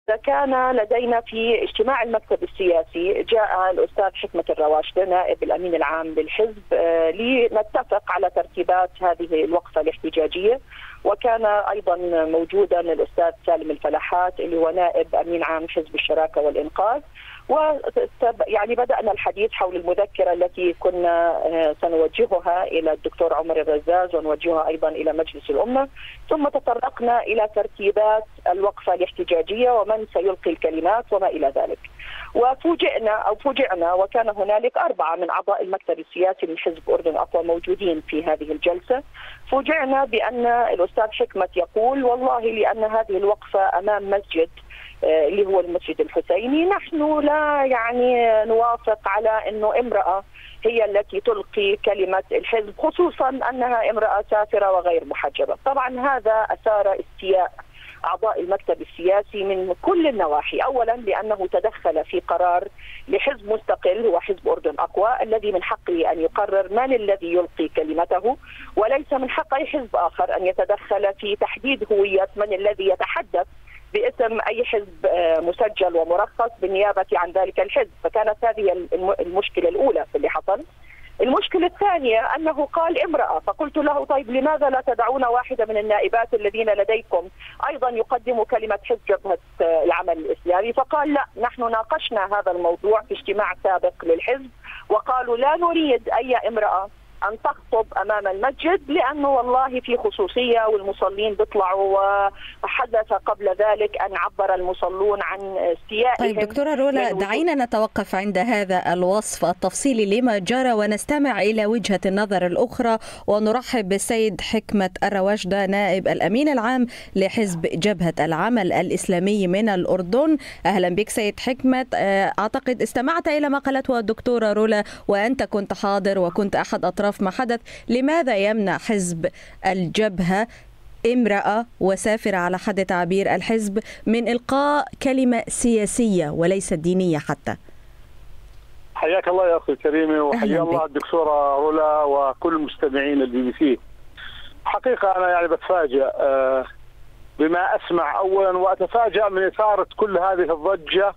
كان لدينا في اجتماع المكتب السياسي جاء الأستاذ حكمة الرواشدة نائب الأمين العام للحزب لنتفق على ترتيبات هذه الوقفة الاحتجاجية، وكان أيضا موجودا الأستاذ سالم الفلاحات اللي هو نائب أمين عام حزب الشراكة والإنقاذ. يعني بدأنا الحديث حول المذكرة التي كنا سنوجهها إلى الدكتور عمر الرزاز ونوجهها أيضا إلى مجلس الأمة، ثم تطرقنا إلى ترتيبات الوقفة الاحتجاجية ومن سيلقي الكلمات وما إلى ذلك. فوجئنا وكان هنالك 4 من أعضاء المكتب السياسي من حزب أردن أقوى موجودين في هذه الجلسة. فوجئنا بأن الأستاذ حكمة يقول والله لأن هذه الوقفة أمام مسجد اللي هو المسجد الحسيني نحن لا نوافق على أنه امرأة هي التي تلقي كلمة الحزب، خصوصا أنها امرأة سافرة وغير محجبة. طبعا هذا أثار استياء أعضاء المكتب السياسي من كل النواحي، أولا لأنه تدخل في قرار لحزب مستقل هو حزب أردن أقوى الذي من حقه أن يقرر من الذي يلقي كلمته، وليس من حق أي حزب آخر أن يتدخل في تحديد هوية من الذي يتحدث باسم أي حزب مسجل ومرخص بالنيابة عن ذلك الحزب. فكانت هذه المشكلة الأولى في اللي حصل. المشكلة الثانية أنه قال امرأة، فقلت له طيب لماذا لا تدعون واحدة من النائبات الذين لديكم أيضا يقدموا كلمة حزب جبهة العمل الإسلامي؟ فقال لا، نحن ناقشنا هذا الموضوع في اجتماع سابق للحزب وقالوا لا نريد أي امرأة أن تخطب أمام المسجد لأنه والله في خصوصية والمصلين بيطلعوا، وحدث قبل ذلك أن عبر المصلون عن استيائهم. طيب دكتورة رولا، دعينا نتوقف عند هذا الوصف التفصيلي لما جرى ونستمع إلى وجهة النظر الأخرى، ونرحب بالسيد حكمة الرواشدة نائب الأمين العام لحزب جبهة العمل الإسلامي من الأردن. أهلا بك سيد حكمة. أعتقد استمعت إلى ما قالته الدكتورة رولا وأنت كنت حاضر وكنت أحد أطراف ما حدث. لماذا يمنع حزب الجبهة امرأة وسافرة على حد تعبير الحزب من إلقاء كلمة سياسية وليست دينية حتى؟ حياك الله يا أخي الكريمة، وحيا الله الدكتورة رولا وكل مستمعين البي بي سي. حقيقة أنا بتفاجأ بما أسمع أولا، وأتفاجأ من إثارة كل هذه الضجة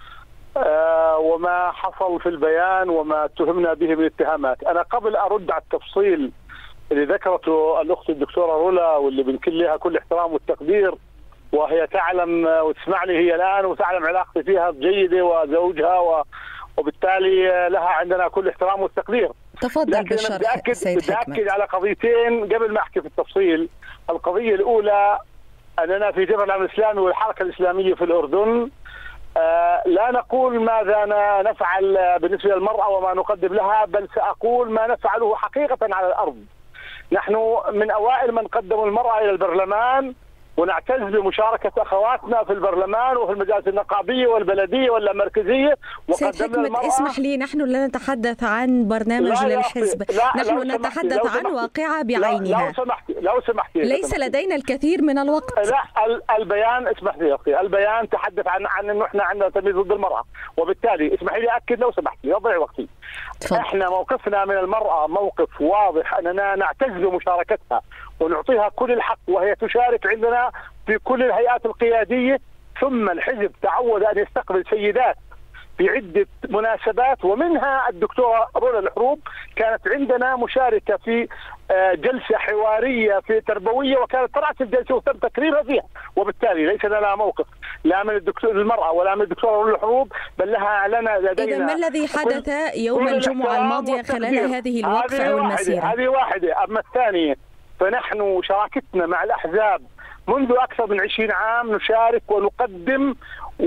وما حصل في البيان وما اتهمنا به من اتهامات. أنا قبل أرد على التفصيل اللي ذكرته الأخت الدكتورة رولا واللي بنكل لها كل احترام والتقدير، وهي تعلم وتسمعني هي الآن وتعلم علاقتي فيها جيدة وزوجها وبالتالي لها عندنا كل احترام والتقدير. تفضل بالشرح سيد حكمة. بدي على قضيتين قبل ما أحكي في التفصيل. القضية الأولى أننا في جبهة العمل الإسلامي والحركة الإسلامية في الأردن لا نقول ماذا نفعل بالنسبة للمرأة وما نقدم لها، بل سأقول ما نفعله حقيقة على الأرض. نحن من أوائل من قدموا المرأة إلى البرلمان، ونعتز بمشاركة أخواتنا في البرلمان وفي المجالس النقابية والبلدية والمركزية. سيد حكمة اسمح لي، نحن لا نتحدث عن برنامج للحزب، نحن نتحدث عن واقعة بعينها. لو سمحتي ليس لدينا الكثير من الوقت. لا، البيان اسمح لي يا أخي، البيان تحدث عن أنه احنا عندنا تمييز ضد المرأة، وبالتالي اسمحي لي أكد لو سمحتي لا أضيع وقتي. احنا موقفنا من المرأة موقف واضح، أننا نعتز بمشاركتها ونعطيها كل الحق، وهي تشارك عندنا في كل الهيئات القيادية. ثم الحزب تعود أن يستقبل سيدات في عدة مناسبات، ومنها الدكتورة رولا الحروب كانت عندنا مشاركة في جلسة حوارية في تربوية، وكانت رأس الجلسة وتم تكريمها فيها، وبالتالي ليس لنا موقف لا من المرأة ولا من الدكتورة رولا الحروب، بل لنا لدينا. إذا ما الذي حدث يوم الجمعة الماضية خلال هذه الوقفة والمسيرة؟ هذه واحدة. أما الثانية فنحن شراكتنا مع الأحزاب منذ أكثر من 20 عام نشارك ونقدم،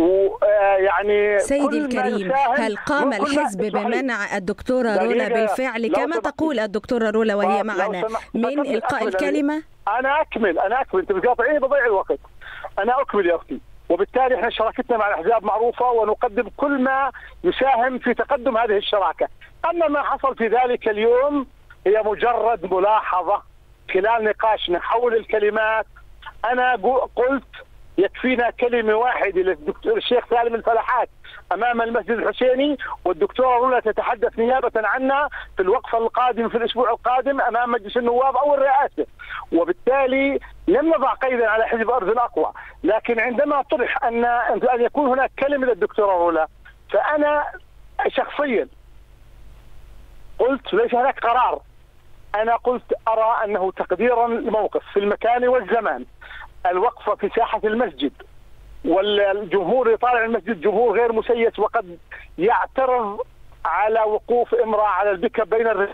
ويعني سيدي الكريم، هل قام الحزب بمنع الدكتورة رولا بالفعل كما تقول الدكتورة رولا وهي معنا من إلقاء الكلمة؟ أنا أكمل أنت بتقاطعيني بضيع الوقت. أنا أكمل يا أختي. وبالتالي احنا شراكتنا مع الأحزاب معروفة ونقدم كل ما يساهم في تقدم هذه الشراكة. أما ما حصل في ذلك اليوم هي مجرد ملاحظة خلال نقاشنا حول الكلمات. أنا قلت يكفينا كلمة واحدة للدكتور الشيخ سالم الفلاحات أمام المسجد الحسيني، والدكتورة رولا تتحدث نيابة عنا في الوقفة القادمة في الأسبوع القادم أمام مجلس النواب أو الرئاسة. وبالتالي لم نضع قيدا على حزب أرض الأقوى، لكن عندما طرح أن يكون هناك كلمة للدكتورة رولا، فأنا شخصيا قلت ليس هناك قرار، أنا قلت أرى أنه تقديرا للموقف في المكان والزمان، الوقفة في ساحة المسجد والجمهور يطالع المسجد جمهور غير مسيس وقد يعترض على وقوف امرأة على البكا بين الرجال.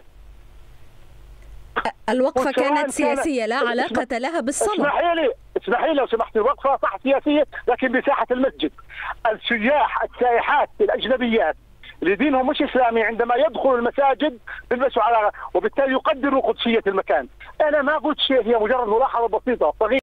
الوقفة كانت سياسية لا علاقة لها بالصلاة. اسمحي لي لو سمحتي، الوقفة صح سياسية لكن بساحة المسجد. السياح السائحات الأجنبيات اللي دينهم مش إسلامي عندما يدخلوا المساجد بيلبسوا على، وبالتالي يقدروا قدسية المكان. أنا ما قلت شيء، هي مجرد ملاحظة بسيطة.